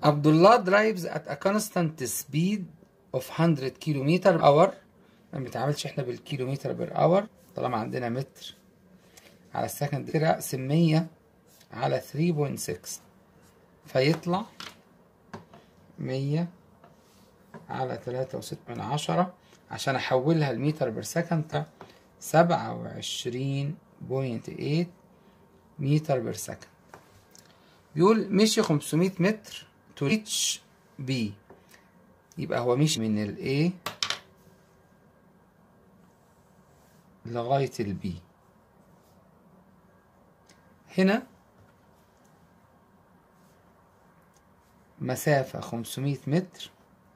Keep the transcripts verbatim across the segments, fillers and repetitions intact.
Abdullah drives at a constant speed of one hundred كيلومتر اور. ما بنتعاملش احنا بالكيلومتر بير اور طالما عندنا متر على السكند، كده اقسم مية على ثلاثة فاصلة ستة فيطلع مية على تلاتة وستة من عشرة عشان احولها لمتر بير سكند سبعة وعشرين فاصلة تمانية متر بير سكند. بيقول مشي خمسمية متر to reach B، يبقى هو مشي من ال A لغاية ال B. هنا مسافة خمسمية متر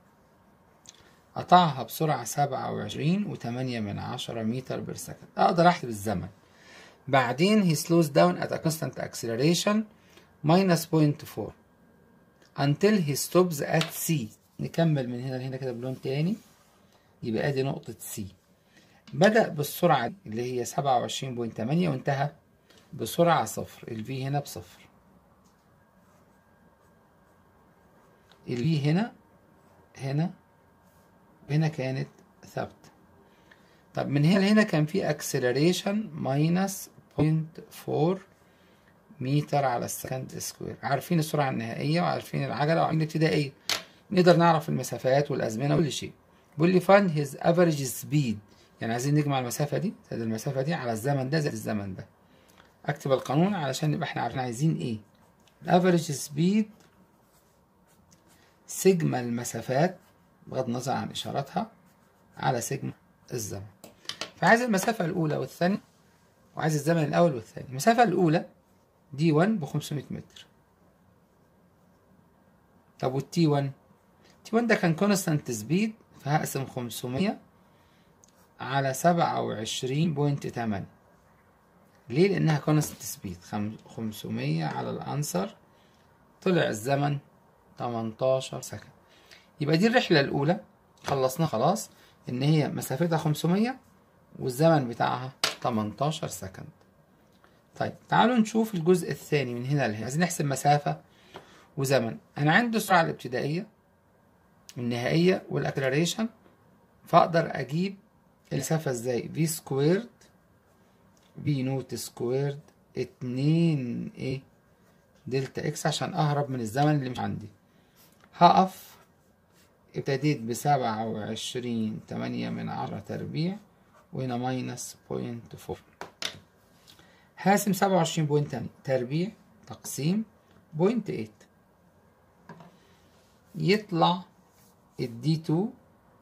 قطعها بسرعة سبعة وعشرين وتمانية من عشرة متر بير سكند. أقدر أحسب الزمن. بعدين he slows down at a constant acceleration minus point four until he stops at C. نكمل من هنا لهنا كده بلون تاني، يبقى ادي نقطة C. بدأ بالسرعة اللي هي سبعة وعشرين فاصلة تمانية وانتهى بسرعة صفر. ال V هنا بصفر، ال V هنا هنا هنا كانت ثابتة. طب من هنا لهنا كان في acceleration minus بوينت فور متر على السكند سكوير. عارفين السرعة النهائية وعارفين العجلة وعارفين الابتدائية، نقدر نعرف المسافات والأزمنة وكل شيء. بيقول لي find his average speed، يعني عايزين نجمع المسافة دي زائد المسافة دي على الزمن ده زائد الزمن ده. أكتب القانون علشان نبقى احنا عارفين عايزين ايه. الافريج سبيد سيجما المسافات بغض النظر عن إشاراتها على سيجما الزمن. فعايز المسافة الأولى والثانية وعايز الزمن الأول والثاني. المسافة الأولى دي واحد ب خمسمية متر. طب والتي واحد؟ تي واحد ده كان كونستانت سبيد، فهقسم خمسمية على سبعة وعشرين فاصلة تمانية. ليه؟ لأنها كونستانت سبيد. خمسمية على الأنسر طلع الزمن تمنتاشر سكند. يبقى دي الرحلة الأولى خلصناها خلاص، إن هي مسافتها خمسمية والزمن بتاعها تمنتاشر سكند. طيب تعالوا نشوف الجزء الثاني من هنا لهنا. عايزين نحسب مسافة وزمن. أنا عندي السرعة الابتدائية والنهائية والأكلريشن، فأقدر أجيب المسافة إزاي؟ في سكويرد في نوت سكويرد اتنين إيه دلتا إكس عشان أهرب من الزمن اللي مش عندي. هقف ابتديت بسبعة وعشرين تمانية من عشرة تربيع وهنا ماينس بوينت فور. هقسم سبعة وعشرين بوينت تمانية تربيع تقسيم بوينت ايت، يطلع الدي تو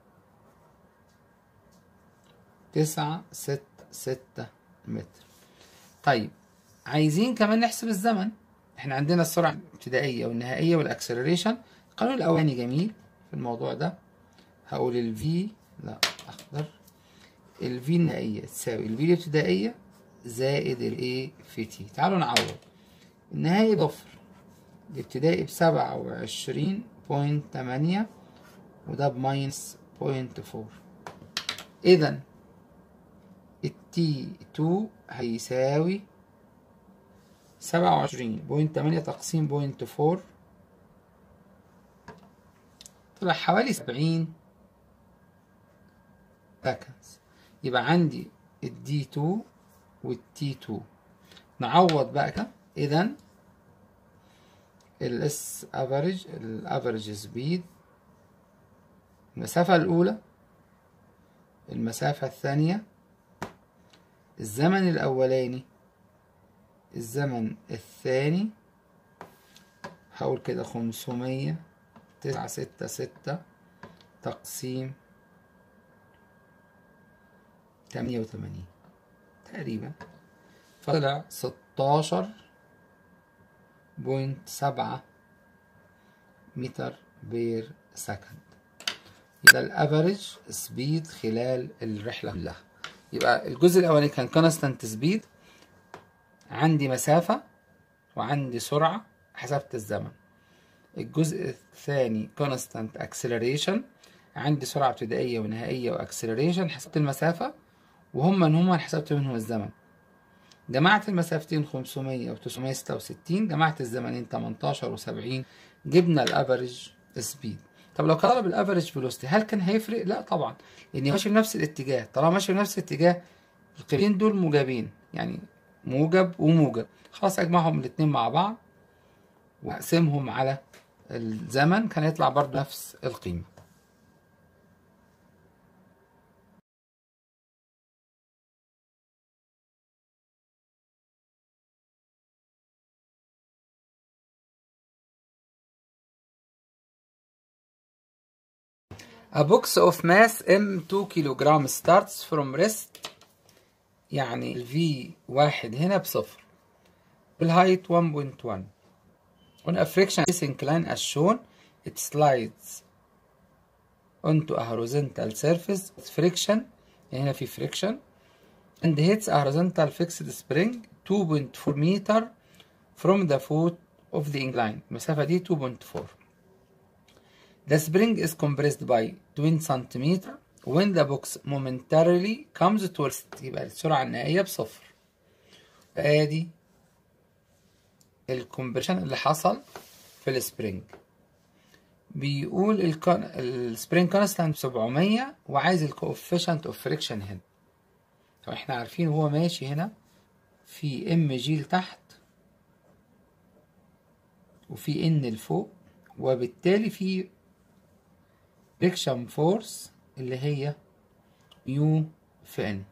تسعة ستة ستة متر. طيب عايزين كمان نحسب الزمن. احنا عندنا السرعة الابتدائية والنهائية والاكسلريشن. القانون الأولاني جميل في الموضوع ده. هقول ال V لا أخضر، ال V النهائية تساوي ال V الابتدائية زائد ال A في T. تعالوا نعوض. النهائي بصفر، الابتدائي بسبعة وعشرين بوينت تمانية وده بماينس بوينت فور. إذا ال تي تو هيساوي سبعة وعشرين بوينت تمانية تقسيم بوينت فور، طلع حوالي سبعين سكندز. يبقى عندي الدي تو والتي تو. نعوض بقى كده. إذا الاس افريج الافريج سبيد، المسافة الأولى، المسافة الثانية، الزمن الأولاني، الزمن الثاني. هقول كده خمسمية تسعة ستة ستة تقسيم تمانية وتمانين تقريبا، فطلع ستاشر بوينت سبعة متر بير سكند. يبقى الافريج سبيد خلال الرحلة كلها. يبقى الجزء الأولاني كان كونستانت سبيد، عندي مسافة وعندي سرعة حسبت الزمن. الجزء الثاني كونستانت اكسلريشن، عندي سرعة ابتدائية ونهائية واكسلريشن، حسبت المسافة وهم ان هم حسبت منهم الزمن. جمعت المسافتين خمسمية و تسعمية ستة وستين، جمعت الزمنين تمنتاشر و سبعين، جبنا الافريج سبيد. طب لو كان طلب الافريج فيلوسيتي هل كان هيفرق؟ لا طبعا، لان ماشي في نفس الاتجاه. طالما ماشي في نفس الاتجاه القيمتين دول موجبين، يعني موجب وموجب، خلاص اجمعهم الاتنين مع بعض واقسمهم على الزمن كان يطلع برضو نفس القيمة. A box of mass M two kilogram starts from rest، يعني ال V واحد هنا بصفر، بالهايت one point one. On a friction incline as shown it slides onto a horizontal surface with friction، يعني هنا في friction and hits a horizontal fixed spring two point four meter from the foot of the incline. المسافة دي two point four. The spring is compressed by twenty centimeters when the box momentarily comes to rest، يبقى السرعة النهائية بصفر. ادي الكمبريشن اللي حصل في السبرينج. بيقول السبرينج كونستانت سبعمية وعايز الكوفيشنت اوف فريكشن هنا. طب احنا عارفين هو ماشي هنا في ام جي لتحت وفي ان لفوق، وبالتالي في فريكشن فورس اللي هي يو في ان.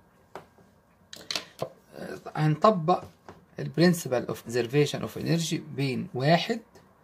هنطبق البرنسبل اوف كونزرفيشن اوف انرجي بين واحد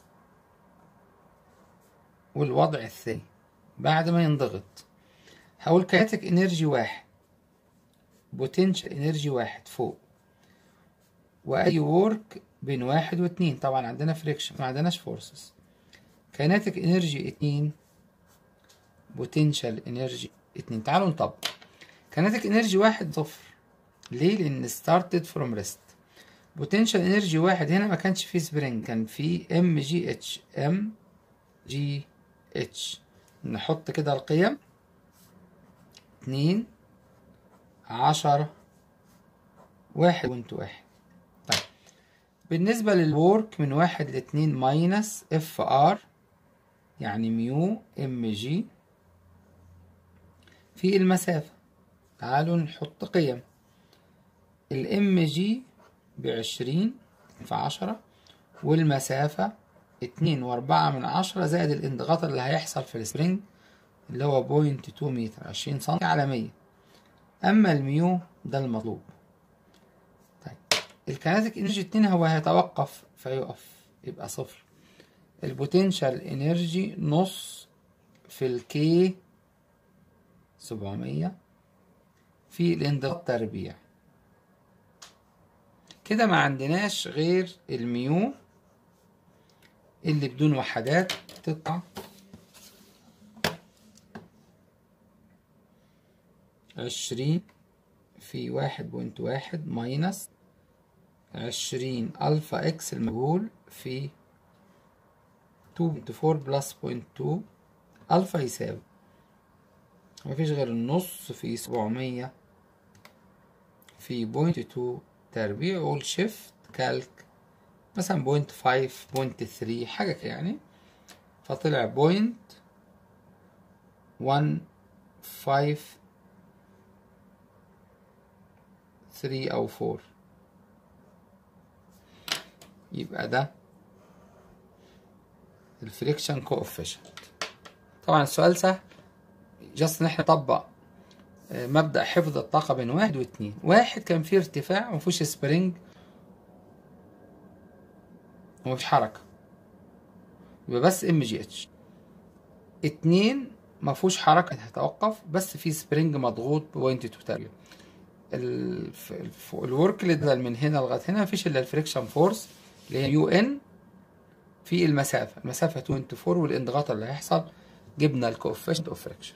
والوضع الثاني بعد ما ينضغط. هقول كاينتيك انرجي واحد، بوتنشال انرجي واحد فوق، واي وورك بين واحد واتنين. طبعا عندنا فريكشن ما عندناش فورسز. كاينتيك انرجي اتنين، بوتنشال انرجي اتنين. تعالوا نطبق. كاينتيك انرجي واحد صفر، ليه؟ لان started from rest. بوتنشال انرجي واحد هنا ما كانش فيه سبرينج، كان فيه ام جي اتش. ام جي اتش نحط كده القيم اتنين، عشرة، واحد بوينت واحد. طيب بالنسبة للورك من واحد لاتنين ماينس اف ار، يعني ميو ام جي في المسافة. تعالوا نحط قيم. الام جي بعشرين في عشرة، والمسافة اتنين واربعة من عشرة، زائد الانضغاط اللي هيحصل في السبرينج اللي هو بوينت تو متر، عشرين سنتي على مية. اما الميو ده المطلوب. طيب الكينيتيك انرجي اتنين هو هيتوقف فيقف يبقى صفر. البوتنشال انرجي نص في الكي سبعمية في الانضغاط تربيع. كده ما عندناش غير الميو اللي بدون وحدات تطلع عشرين في واحد بوينت واحد ماينس عشرين الفا اكس المجهول في تو بوينت فور بلس بوينت تو. الفا يساوي مفيش غير النص في سبعمية في بوينت تو تربيع، والشيفت كالك مثلا بوينت فايف بوينت ثري حاجة يعني، فطلع بوينت ون فايف ثري أو فور. يبقى ده الفريكشن كوفيشنت. طبعا السؤال سهل، جاست ان احنا نطبق مبدأ حفظ الطاقة بين واحد واتنين. واحد كان فيه ارتفاع ومفيش سبرينج ومفيش حركة، يبقى بس ام جي اتش. اتنين مفيهوش حركة هتوقف، بس في سبرينج مضغوط بوينت تو تقريبا. الورك اللي اتنقل من هنا لغاية هنا مفيش الا الفريكشن فورس اللي هي يو ان في المسافة. المسافة تو بوينت فور، والانضغاط اللي هيحصل جبنا الكوفيشنت اوف فريكشن.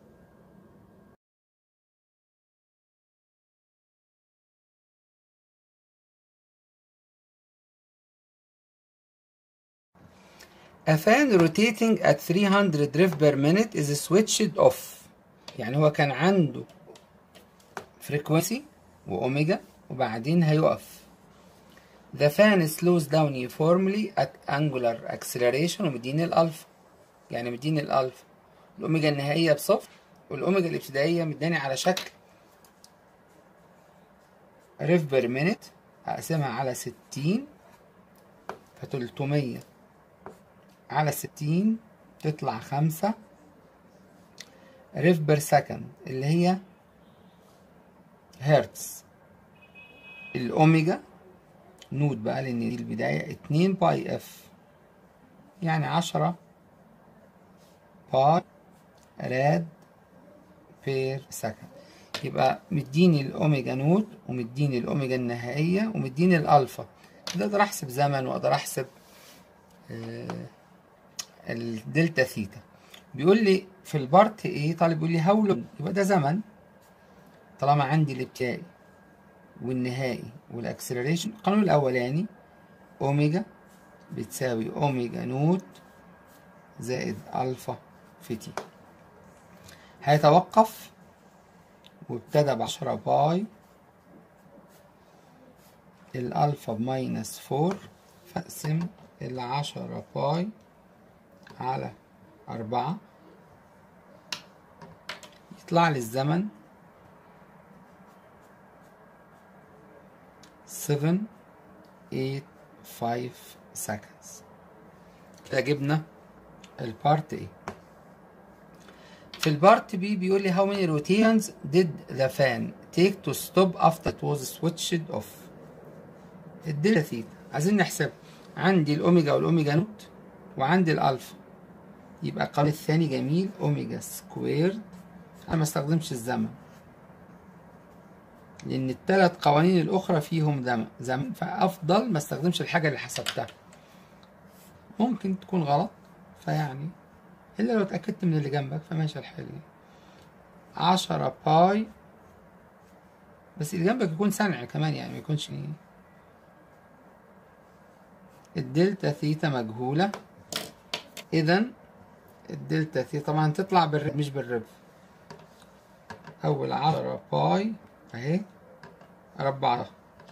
A fan rotating at three hundred rev per minute is switched off. يعني هو كان عنده فريكوانسي وأوميجا وبعدين هيقف. The fan slows down uniformly at angular acceleration ومديني الألفا، يعني مديني الألفا الأوميجا النهائية بصفر والأوميجا الابتدائية مداني على شكل ريف بير مينت، هقسمها على ستين، فتلتمية على ستين تطلع خمسة ريف بير سكند اللي هي هرتز. الأوميجا نوت بقى لأن دي البداية اتنين باي اف، يعني عشرة باي راد بير سكند. يبقى مديني الأوميجا نوت ومديني الأوميجا النهائية ومديني الألفا. كده أقدر أحسب زمن وأقدر أحسب آه الدلتا ثيتا. بيقول لي في البارت ايه، طالب بيقول لي هاو لونج، يبقى ده زمن طالما عندي الابتدائي والنهائي والاكسلريشن. القانون الاولاني اوميجا بتساوي اوميجا نوت زائد الفا في تي، هيتوقف وابتدى بعشرة باي الالفا بماينس فور، فاقسم العشرة باي على أربعة يطلع لي الزمن سبعة تمانية خمسة seconds. كده جبنا البارت ايه. في البارت بي بيقول لي how many rotations did the fan take to stop after it was switched off. الدلتا ثيتا عايزين نحسب. عندي الاوميجا والاوميجا نوت وعندي الالفا، يبقى القانون الثاني جميل اوميجا سكويرد. انا ما استخدمش الزمن لان الثلاث قوانين الاخرى فيهم زمن، فافضل ما استخدمش الحاجه اللي حسبتها، ممكن تكون غلط، فيعني الا لو اتاكدت من اللي جنبك فماشي الحل. عشرة باي بس اللي جنبك يكون سنع كمان، يعني ما يكونش. الدلتا ثيتا مجهوله، اذا الدلتا ثيتا طبعا تطلع بالرب مش بالرب. اول عشرة باي اهي ربعتها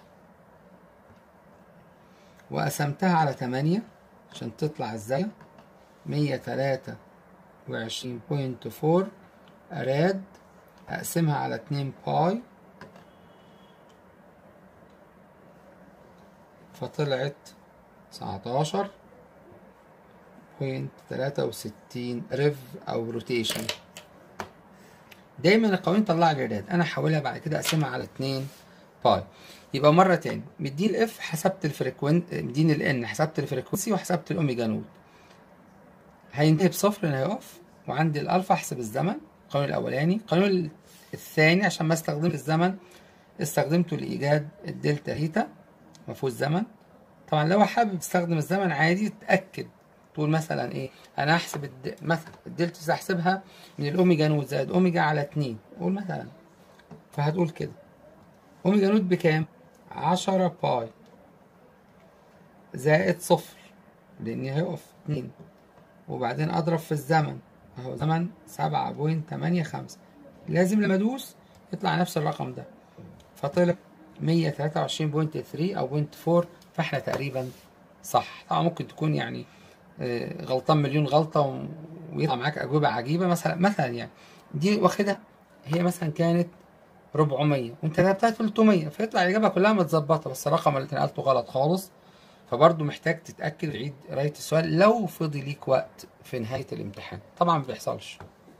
وقسمتها على تمانية عشان تطلع الزاوية مية تلاتة وعشرين بوينت فور راد، اقسمها على اتنين باي فطلعت تسعتاشر بوينت تلاتة وستين ريف او روتيشن. دايما القوانين طلع لي راد، انا هحولها بعد كده اقسمها على اتنين باي. يبقى مره تاني مديني الاف حسبت الفريكوينت، مديني الان حسبت الفريكونسي وحسبت الاوميجا نوت، هينتهي بصفر لان هيقف. وعندي الالفا احسب الزمن، القانون الاولاني. القانون الثاني عشان ما استخدمت الزمن استخدمته لايجاد الدلتا ثيتا مفهوش زمن. طبعا لو حابب تستخدم الزمن عادي تتاكد، تقول مثلا ايه، انا هحسب الد... مثلا الدلتا هحسبها من الاوميجا نوت زائد اوميجا على اتنين، قول مثلا، فهتقول كده اوميجا نوت بكام؟ عشرة باي زائد صفر لان هيقف اتنين، وبعدين اضرب في الزمن اهو زمن سبعة بوينت تمانية خمسة، لازم لما ادوس يطلع نفس الرقم ده، فطلع مية تلاتة وعشرين بوينت تلاتة او بوينت فور، فاحنا تقريبا صح. طبعا ممكن تكون يعني غلطان مليون غلطه ويطلع معاك اجوبه عجيبه. مثلا مثلا يعني دي واخدها هي مثلا كانت أربعمية وانت كتبتها تلتمية، فيطلع الاجابه كلها متظبطه، بس الرقم اللي نقلته غلط خالص. فبرضه محتاج تتاكد وتعيد قرايه السؤال لو فضي ليك وقت في نهايه الامتحان. طبعا ما بيحصلش.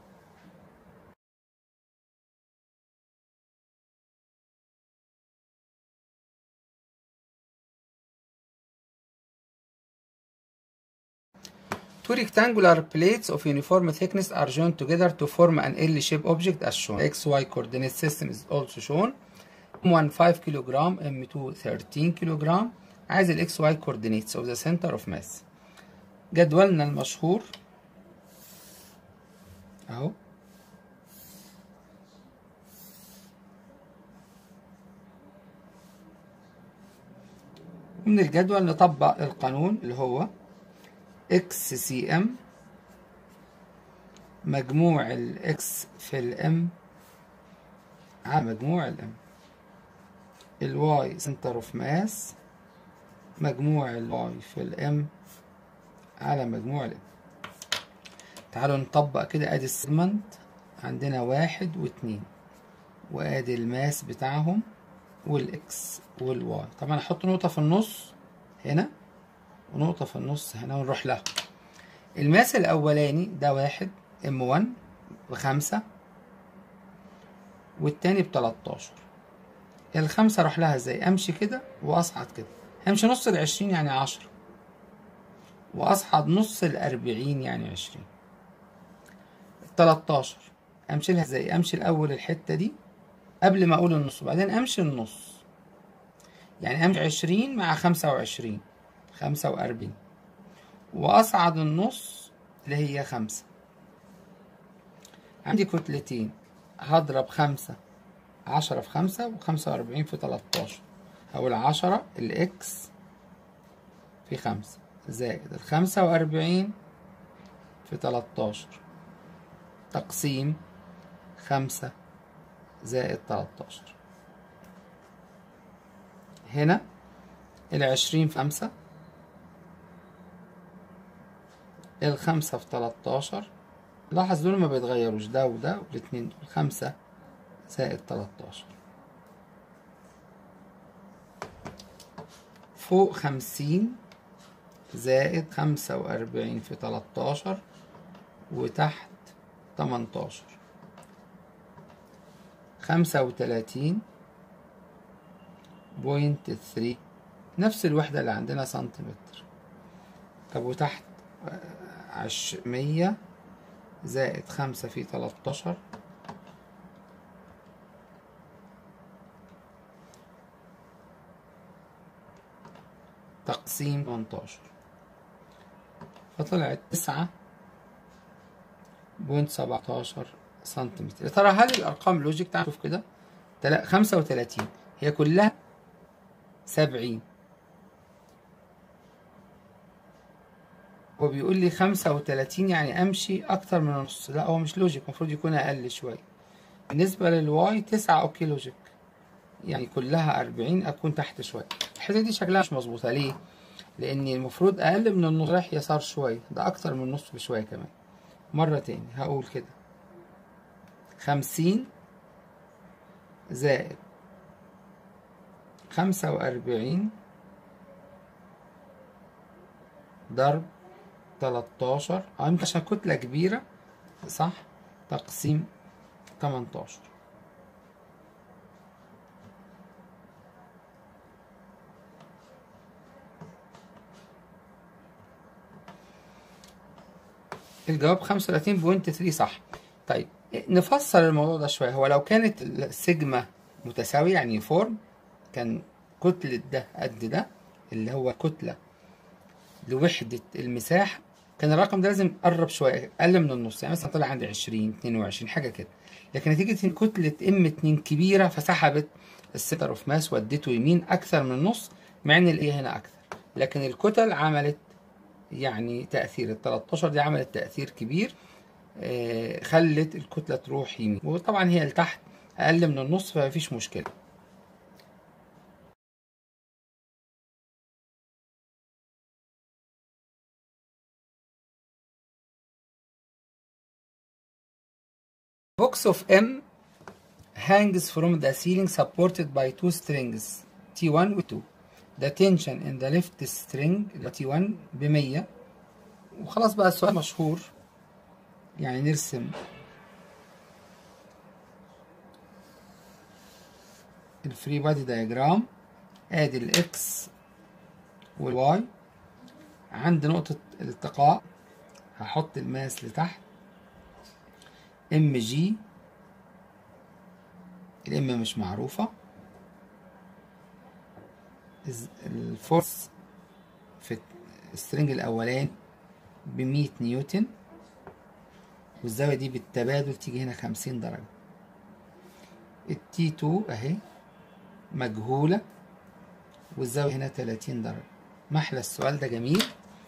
Two rectangular plates of uniform thickness are joined together to form an L-shaped object as shown. The X Y coordinate system is also shown. M one five kilogram, M two thirteen kilogram. عايز ال X Y coordinates of the center of mass. جدولنا المشهور اهو. من الجدول نطبق القانون اللي هو اكس سي ام مجموع الاكس في الام على مجموع الام. الواي سنتر اوف ماس مجموع الواي في الام على مجموع الام. تعالوا نطبق كده. ادي السيجمنت عندنا واحد واتنين، وادي الماس بتاعهم والاكس والواي. طبعا احط نقطة في النص هنا ونقطة في النص هنا ونروح لها. الماس الاولاني ده واحد ام واحد بخمسة، والتاني بتلاتاشر. الخمسة اروح لها ازاي؟ امشي كده واصعد كده، همشي نص العشرين يعني عشرة، واصعد نص الاربعين يعني عشرين. التلاتاشر امشي لها ازاي؟ امشي الاول الحتة دي قبل ما اقول النص، وبعدين امشي النص، يعني امشي عشرين مع خمسة وعشرين، خمسة واربعين، واصعد النص اللي هي خمسة. عندي كتلتين، هضرب خمسة عشرة في خمسة وخمسة واربعين في تلاتاشر. هقول عشرة الاكس في خمسة زائد الخمسة واربعين في تلاتاشر تقسيم خمسة زائد تلاتاشر. هنا العشرين في خمسة، الخمسة في تلاتاشر. لاحظ دول ما بيتغيروش، ده وده والاتنين دول. خمسة زائد تلاتاشر فوق خمسين زائد خمسة واربعين في تلاتاشر، وتحت تمنتاشر. خمسة وتلاتين بوينت ثري، نفس الوحدة اللي عندنا سنتيمتر. طب وتحت عش مية زائد خمسة في تلاتاشر تقسيم تمنتاشر، فطلعت تسعة بوينت سبعتاشر سنتيمتر. يا ترى هل الأرقام لوجيك؟ تعال نشوف كده. خمسة وتلاتين هي كلها سبعين، هو بيقول لي خمسة وتلاتين يعني امشي اكتر من النص. لا، هو مش لوجيك، المفروض يكون اقل شويه. بالنسبه للواي تسعة اوكي لوجيك، يعني كلها اربعين اكون تحت شويه. الحته دي شكلها مش مظبوطه. ليه؟ لان المفروض اقل من النص، رايح يسار شويه، ده اكتر من النص بشويه كمان. مره تاني هقول كده، خمسين زائد خمسة واربعين ضرب تلاتاشر، اه يمكن عشان كتلة كبيرة صح، تقسيم تمنتاشر. الجواب خمسة وتلاتين بوينت ثري صح. طيب نفسر الموضوع ده شوية. هو لو كانت السيجما متساوية يعني فورم، كان كتلة ده قد ده اللي هو كتلة لوحدة المساحة، كان الرقم ده لازم قرب شوية، أقل من النص، يعني مثلا طلع عندي عشرين اتنين وعشرين حاجة كده. لكن نتيجة إن كتلة ام اتنين كبيرة فسحبت السنتر اوف ماس وديته يمين أكثر من النص، مع إن الايه هنا أكثر. لكن الكتل عملت يعني تأثير، ال تلاتاشر دي عملت تأثير كبير، آه خلت الكتلة تروح يمين، وطبعا هي لتحت أقل من النص فمفيش مشكلة. box of M hangs from the ceiling supported by two strings تي واحد و تو. the tension in the left string تي واحد بمية. وخلاص بقى السؤال مشهور، يعني نرسم الفري بادي دايجرام. ادي الاكس والواي، عند نقطة الالتقاء هحط الماس لتحت، ام جي، الام مش معروفة، الفورس في السترنج الاولاني بمية نيوتن، والزاوية دي بالتبادل تيجي هنا خمسين درجة. التي اتنين اهي مجهولة، والزاوية هنا تلاتين درجة. محلى السؤال ده جميل.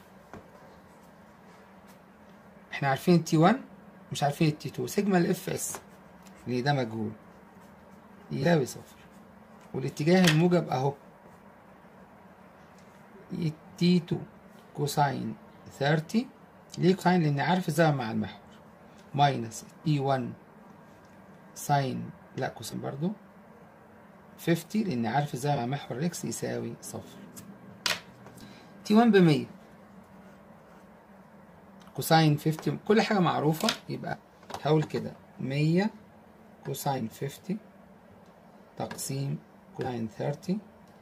احنا عارفين التي واحد، مش عارفين التي اتنين. سيجما الاف اس اللي ده مجهول يساوي صفر، والاتجاه الموجب اهو تي اتنين كوساين ثلاثين، ليه كوساين؟ لأني عارف الزاوية مع المحور، ماينس تي واحد ساين، لا كوساين برضو خمسين لأني عارف الزاوية مع محور اكس يساوي صفر. تي واحد بمية، كوساين خمسين، كل حاجة معروفة، يبقى هقول كده مية كوساين خمسين تقسيم كوساين ثلاثين.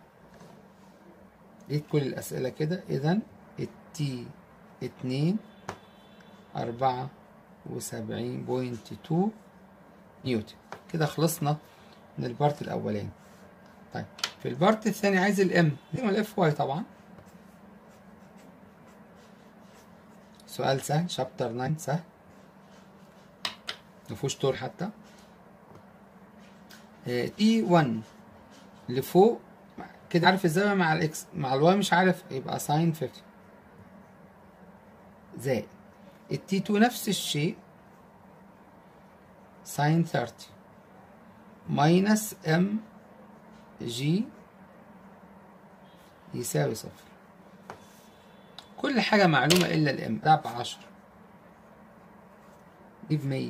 لقيت كل الأسئلة كده، إذا التي اتنين أربعة وسبعين بوينت اتنين نيوتن. كده خلصنا من البارت الأولاني. طيب في البارت الثاني عايز الام، هو الاف واي طبعا. سؤال سهل، شابتر تسعة سهل، مفيهوش طول حتى. تي واحد لفوق كده عارف الزاوية مع الاكس، مع الواي مش عارف، يبقى ساين خمسين زائد التي اتنين نفس الشيء ساين ثلاثين ماينس ام جي يساوي صفر. كل حاجة معلومة إلا الام، ده بعشرة، دي بمية،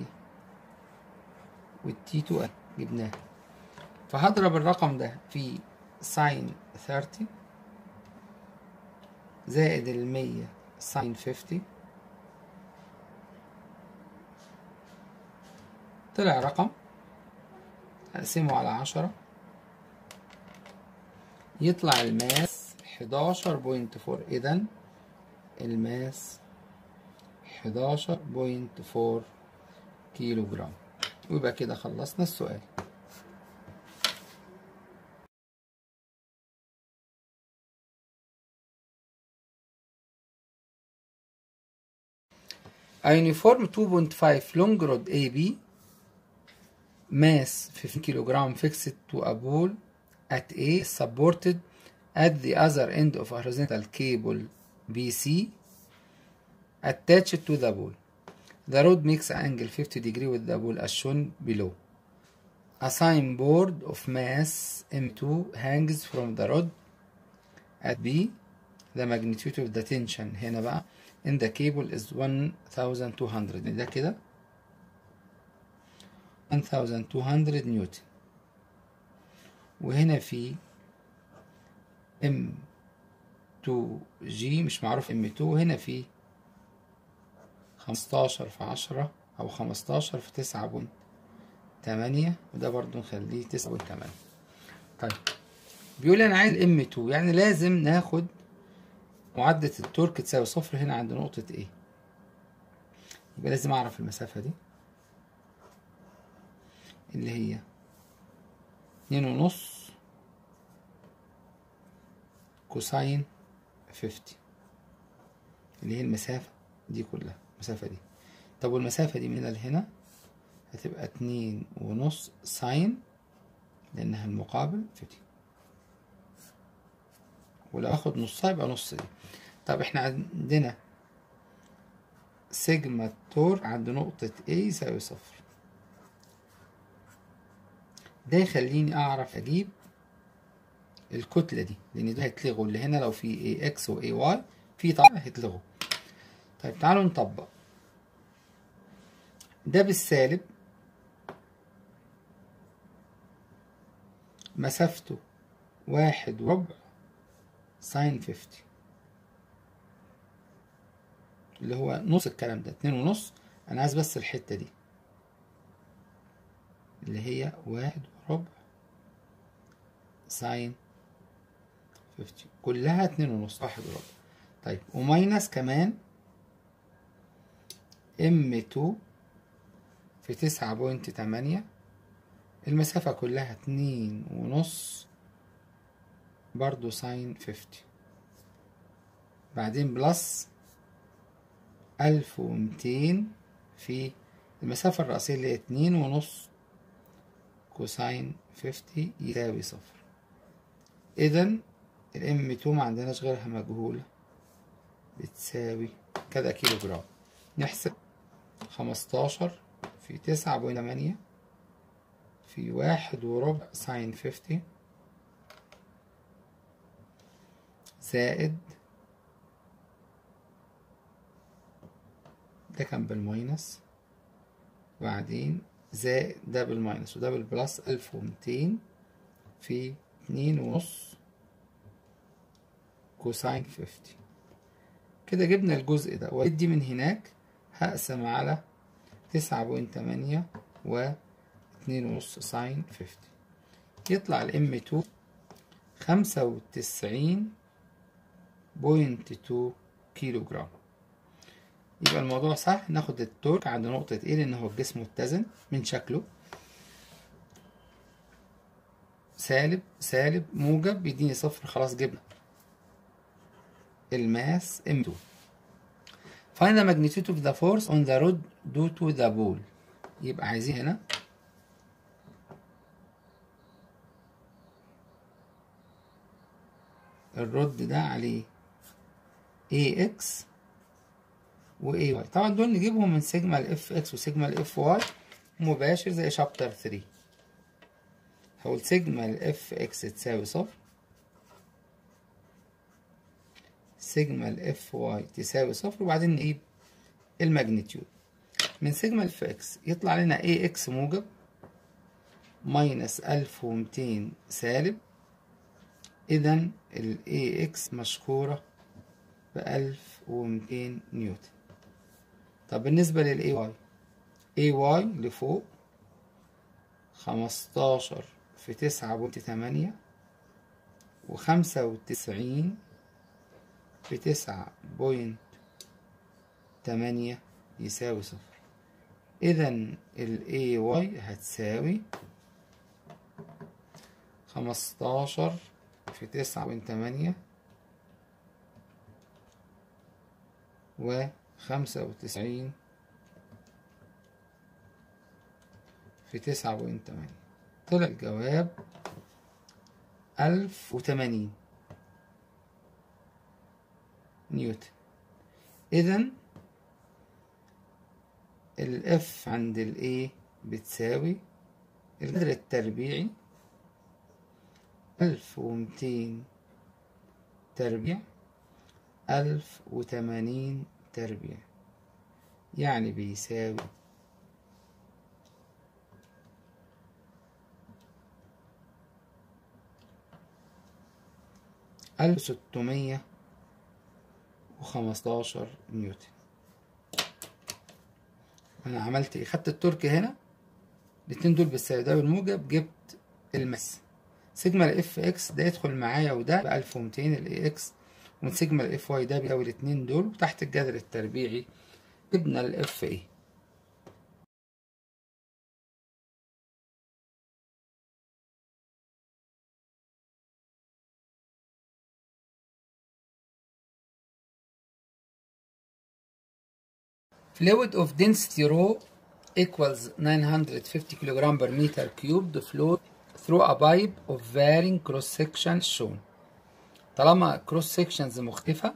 والتي اتنين جبناها، فهضرب الرقم ده في ساين ثلاثين زائد المية ساين خمسين، طلع رقم هقسمه على عشرة، يطلع الماس حداشر بوينت أربعة. إذا الماس حداشر بوينت أربعة كيلو جرام. ويبقى كده خلصنا السؤال. A uniform two point five long rod A B mass fifteen kilogram fixed to a pole at A supported at the other end of a horizontal cable B C attached to the pole. The rod makes an angle fifty degree with the pole as shown below. A signboard of mass M two hangs from the rod at B. The magnitude of the tension هنا بقى in the cable is one thousand two hundred. ده كده one thousand two hundred نيوتن. وهنا في ام تو جي مش معروف ام تو، وهنا في خمستاشر في عشرة او خمستاشر في تسعة بوينت تمانية، وده برضو نخليه تسعة بوينت تمانية. طيب بيقول انا عايز ام تو، يعني لازم ناخد معادلة التورك تساوي صفر هنا عند نقطة A. يبقى لازم اعرف المسافة دي اللي هي اتنين ونص كوساين خمسين، اللي هي المسافة دي كلها، المسافة دي. طب والمسافة دي من هنا لهنا هتبقى اتنين ونص ساين لأنها المقابل خمسين، ولو اخد نصها يبقى نص دي. طب احنا عندنا سيجما التور عند نقطة A يساوي صفر. ده يخليني اعرف اجيب الكتلة دي، لان ده هيتلغوا، اللي هنا لو في اي اكس واي واي في طبعا هيتلغوا. طيب تعالوا نطبق ده بالسالب، مسافته واحد وربع ساين خمسين، اللي هو نص الكلام ده اتنين ونص. انا عايز بس الحتة دي اللي هي واحد وربع ساين خمسين، كلها اتنين ونص، واحد وربع. طيب وماينس كمان ام اتنين في تسعة بوينت تمانية، المسافة كلها اتنين ونص برضو ساين خمسين، بعدين بلس ألف ومتين في المسافة الرئيسية اللي هي اتنين ونص كوساين خمسين يساوي صفر. إذا الام اتنين معندناش غيرها مجهولة، بتساوي كده كيلو جرام. نحسب خمستاشر في تسعة بوينت تمانية في واحد وربع ساين خمسين زائد ده كان بالماينس، وبعدين زائد ده بالماينس وده بالبلس، ألف ومتين في اتنين ونص كوساين خمسين. كده جبنا الجزء ده، وادي من هناك هقسم على تسعة بوينت تمانية و اتنين ونص ساين خمسين، يطلع الام اتنين خمسة وتسعين بوينت اتنين كيلو جرام. يبقى الموضوع سهل. ناخد التورك عند نقطة ايه لان هو الجسم متزن من شكله، سالب سالب موجب بيديني صفر، خلاص جبنا الماس ام اتنين. Find the magnitude of the force on the rod due to the ball. يبقى عايزين هنا الرد ده عليه اي اكس و اي واي. طبعا دول نجيبهم من سيجما الاف اكس وسيجما الاف واي مباشر زي شابتر تلاتة. هقول سيجما الاف اكس تساوي صفر، سيجما الاف واي تساوي صفر، وبعدين نجيب الماجنتيود. من سيجما الاف اكس يطلع لنا اي اكس موجب ماينس ألف ومتين سالب، اذا الاي اكس مشهورة بألف ومتين نيوتن. طب بالنسبة للاي واي، اي واي لفوق خمستاشر في تسعة بوينت تمانية وخمسة وتسعين في تسعة بوينت تمانية يساوي صفر. اذا الاي واي هتساوي خمستاشر في تسعة بوينت تمانية وخمسة وتسعين في تسعة بوينت تمانية. طلع الجواب ألف وتمانين نيوتن. إذن الإف عند الإيه بتساوي الجذر التربيعي ألف ومتين تربيع ألف وتمانين تربيع، يعني بيساوي ألف ستمية وخمستاشر نيوتن. أنا عملت إيه؟ خدت الترك هنا، الاتنين دول بالسالب ده بالموجب، جبت الماس. سيجما الاف اكس ده يدخل معايا وده بألف ومتين الاي اكس، ومن سيجما الاف واي ده بيساوي الاتنين دول، وتحت الجذر التربيعي جبنا الاف ايه. Fluid of density rho equals nine hundred fifty kilogram per meter cubed flow through a pipe of varying cross section shown. طالما cross sections مختلفة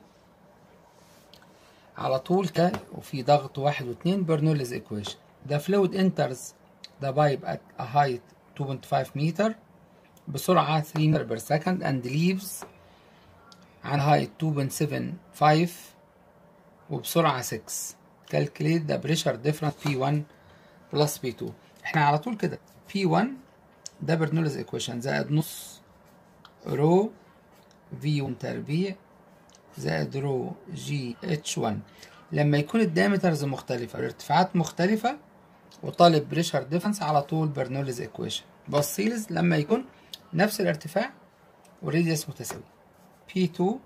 على طول ك وفي ضغط واحد واتنين Bernoulli's equation. The fluid enters the pipe at a height two point five meter بسرعة three meter per second and leaves عن height two point seven five وبسرعة six. Calculate the pressure difference P one plus P two. احنا على طول كده P one ده Bernoulli's equation زائد نص رو في واحد تربيع زائد رو جي اتش واحد. لما يكون الدايمترز مختلفة الارتفاعات مختلفة وطالب بريشر ديفرنس على طول برنوليز ايكويشن. بصيلز لما يكون نفس الارتفاع والراديوس متساوي. بي اتنين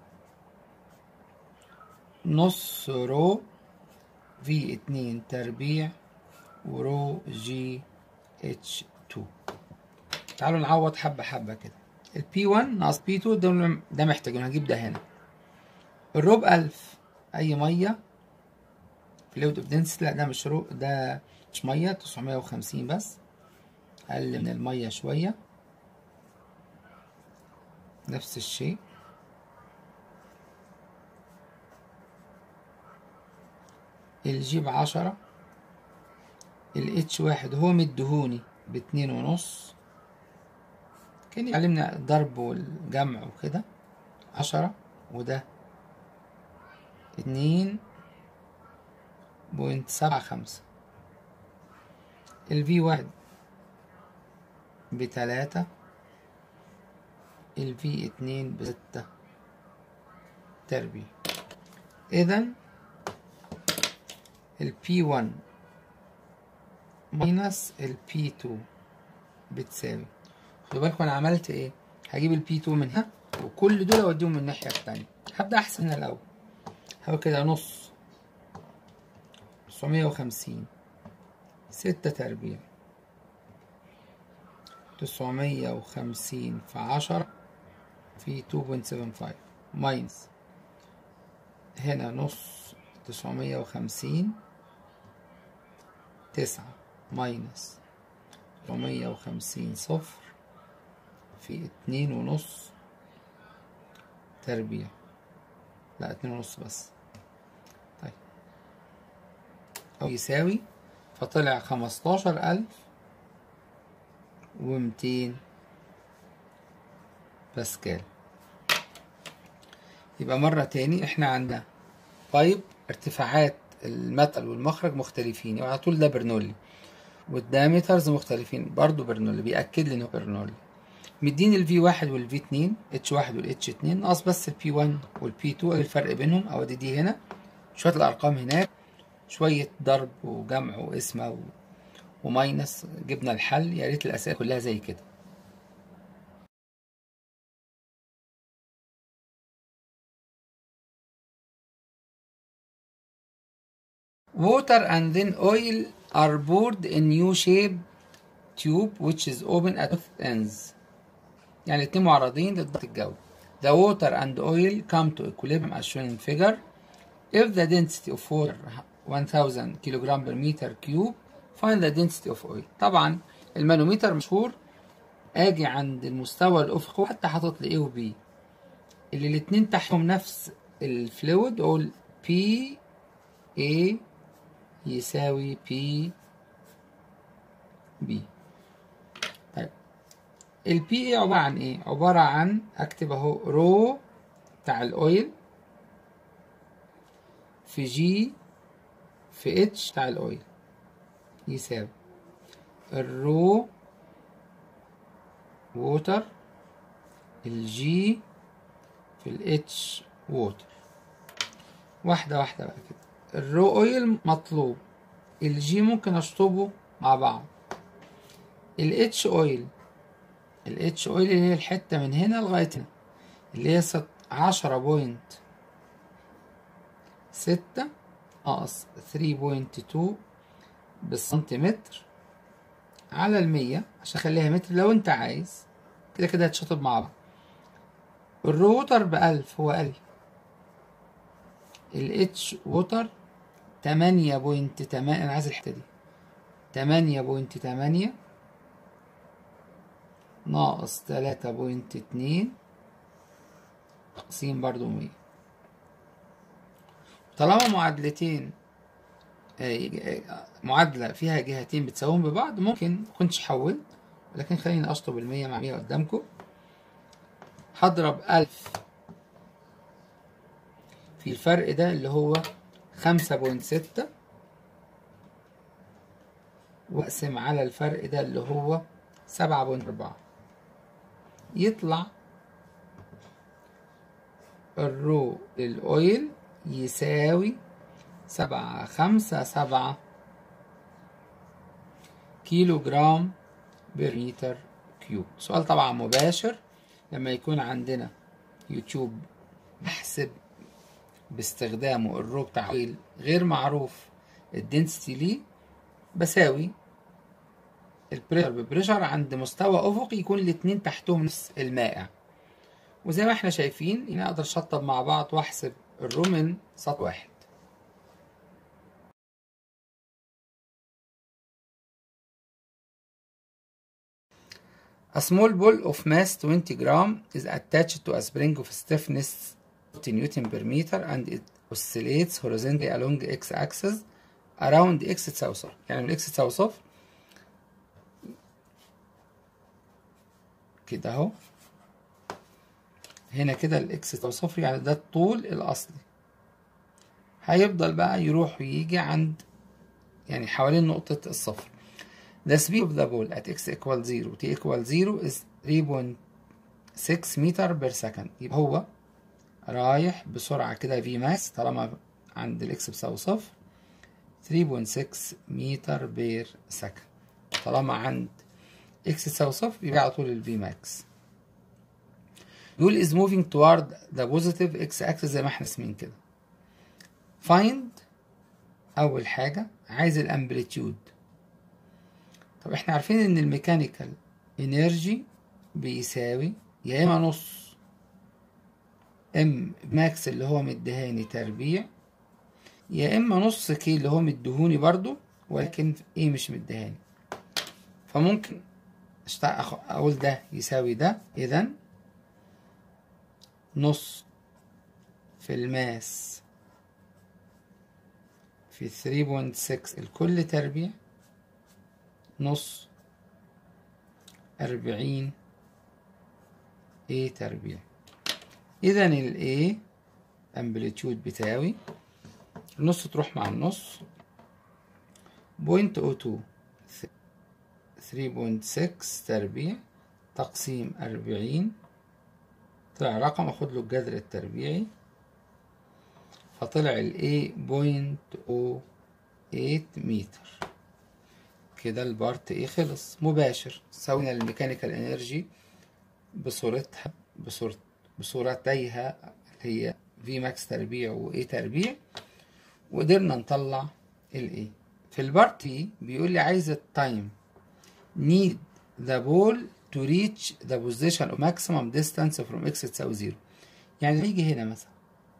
نص رو في اتنين تربيع ورو جي اتش اتنين. تعالوا نعوض حبة حبة كده. البي واحد ناقص بي اتنين ده, ده محتاجين هنجيب ده هنا. الرو بألف أي مية فلويد اوف دنسيتي، لا ده مش رو، ده مش مية، تسعمية وخمسين بس، أقل من المية شوية. نفس الشيء الجي بعشرة، الاتش واحد هو مدهوني باتنين ونص، كان يعلمنا الضرب والجمع وكده. عشرة وده اتنين بوينت سبعة خمسة. ال في واحد بتلاتة، ال في اتنين بستة تربيع. إذا ال بي واحد ماينس ال بي اتنين بتساوي، خدوا بالكم أنا عملت إيه؟ هجيب ال بي اتنين من هنا وكل دول أوديهم من الناحية التانية. هبدأ أحسن هنا الأول، هو كده نص تسعمية وخمسين، ستة تربيع، تسعمية وخمسين في عشرة في اتنين بوينت سبعة خمسة ماينس هنا نص تسعمية وخمسين، تسعة ماينس تسعمية وخمسين صفر في اتنين ونص تربيع، لا اتنين ونص بس. طيب أو يساوي، فطلع خمستاشر ألف ومتين باسكال. يبقى مرة تاني احنا عندنا بايب ارتفاعات المتقل والمخرج مختلفين، يبقى على طول ده برنولي، والدايمترز مختلفين برضو برنولي، بيأكد لي انه برنولي. مديني ال في واحد وال في اتنين، اتش واحد وال اتش اتنين، ناقص بس ال بي واحد وال بي اتنين، الفرق بينهم او دي دي هنا، شوية الارقام هناك، شوية ضرب وجمع وقسمة و... وماينس، جبنا الحل. يا ريت الاسئلة كلها زي كده. Water and then oil are poured in U-shaped tube which is open at both ends. يعني الاتنين معرضين للضغط الجوي. The water and oil come to equilibrium as shown in figure. If the density of water one thousand kilogram per meter cube, find the density of oil. طبعا المانوميتر مشهور، اجي عند المستوى الافقي حتى حاطط لي A و B، اللي الاتنين تحتهم نفس الفلويد، اقول P A يساوي P B. طيب ال بي اي عبارة عن ايه؟ عبارة عن، اكتب اهو رو بتاع الاويل في جي في اتش بتاع الاويل يساوي الرو ووتر الجي في الاتش ووتر. واحدة واحدة بقى كده. الرو اويل مطلوب، الجي ممكن اشطبه مع بعض، الاتش اويل الاتش اويل اللي هي الحتة من هنا لغاية هنا اللي هي عشرة بوينت ستة ناقص ثلاثة بوينت اتنين بالسنتيمتر على المية عشان اخليها متر لو انت عايز، كده كده هتشطب مع بعض. الرو ووتر بألف هو ألف، الاتش ووتر تمانية بوينت تمانية، انا عايز الحتة دي تمانية بوينت تمانية ناقص تلاتة بوينت اتنين تقسيم برضو مية. طالما معادلتين معادلة فيها جهتين بتساويهم ببعض، ممكن مكنتش حولت، لكن خليني اشطب المية مع مية قدامكم. هضرب ألف في الفرق ده اللي هو خمسة بوينت ستة، واقسم على الفرق ده اللي هو سبعة بوينت أربعة، يطلع الرو للأويل يساوي سبعة خمسة سبعة كيلو جرام برمتر كيوب. سؤال طبعا مباشر، لما يكون عندنا يوتيوب بحسب باستخدامه الرو بتاع اويل غير معروف الدنسيتي ليه، بساوي البريشر ببريشر عند مستوى افقي يكون الاتنين تحتهم نفس المائع، وزي ما احنا شايفين انا اقدر اشطب مع بعض واحسب الرو من سطر واحد. A small ball of mass twenty gram is attached to a spring of stiffness forty newton per meter and it oscillates horizontally along the x-axis around x تساوي صفر. يعني من x تساوي صفر كده اهو، هنا كده الاكس تساوي صفر، يعني ده الطول الاصلي. هيفضل بقى يروح ويجي عند يعني حوالين نقطة الصفر. The speed of the ball at x equal zero t equal zero is three point six meter per second. يبقى هو رايح بسرعة كده في ماكس طالما عند الاكس بيساوي صفر three point six متر بير سكند. طالما عند اكس تساوي صفر يبقى على طول الفي ماكس. يقول is moving toward the positive x axis زي ما احنا اسمين كده. find أول حاجة عايز الامبليتيود. طب احنا عارفين ان الميكانيكال انرجي بيساوي يا اما نص ام ماكس اللي هو مديهاني تربيع، يا اما نص كي اللي هو مديهوني برضو ولكن ايه مش مديهاني. فممكن اقول ده يساوي ده، اذا نص في الماس في ثري بوينت سكس الكل تربيع نص أربعين A تربيع. إذا ال A أمبليتيود بتاوي النص تروح مع النص بوينت أو تو ثري بوينت سكس تربيع تقسيم أربعين، طلع رقم أخد له الجذر التربيعي فطلع ال A بوينت أو إيت متر. كده البارت ايه خلص مباشر. سوينا الميكانيكال انرجي بصورتها بصورت بصورتيها اللي هي في ماكس تربيع و اي تربيع، وقدرنا نطلع الاي. في البارت اي بيقول لي عايز التايم need the ball to reach the position of maximum distance from x تساوي زيرو. يعني يجي هنا مثلا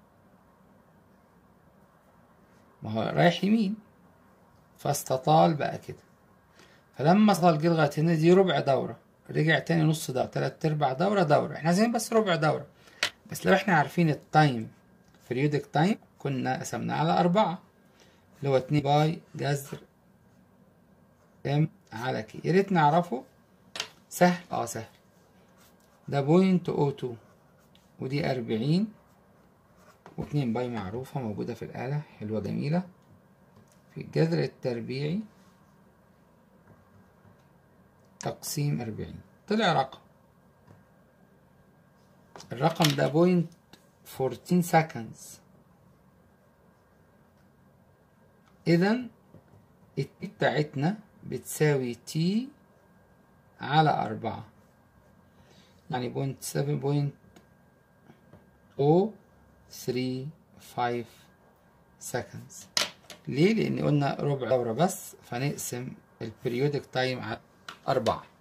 ما هو رايح يمين فاستطال بقى كده، فلما وصل جه لغايه هنا دي ربع دوره، رجع تاني نص دوره، تلات ارباع دوره دوره. احنا عايزين بس ربع دوره. بس لو احنا عارفين التايم بريودك تايم كنا قسمناه على أربعة اللي هو اتنين باي جذر ام على كي. يا ريت نعرفه. سهل اه سهل. ده بوينت او تو ودي أربعين واتنين باي معروفه موجوده في الاله حلوه جميله في الجذر التربيعي تقسيم أربعين. طلع رقم، الرقم ده بوينت فورتين سكندز. إذا التي بتاعتنا بتساوي تي على أربعة، يعني بوينت سفن بوينت أو ثري فايف سكندز. ليه؟ لأن قلنا ربع دورة بس، فنقسم البريودك تايم على أربعة.